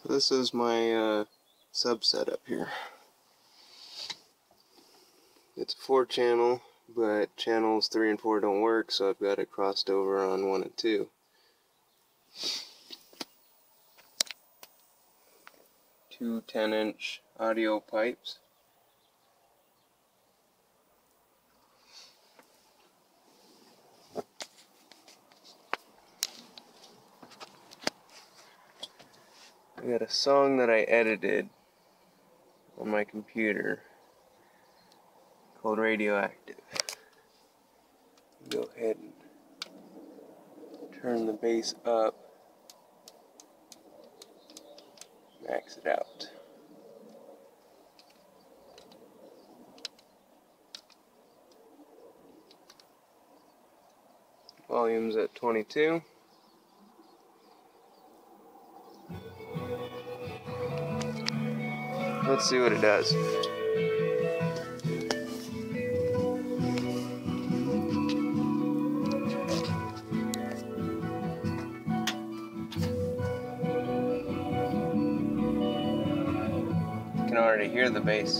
This is my sub setup here. It's a 4-channel, but channels 3 and 4 don't work, so I've got it crossed over on 1 and 2. Two 10-inch audio pipes. I got a song that I edited on my computer called Radioactive. Go ahead and turn the bass up, max it out. Volume's at 22. Let's see what it does. You can already hear the bass.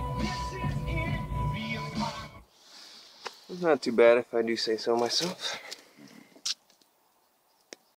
It's not too bad if I do say so myself.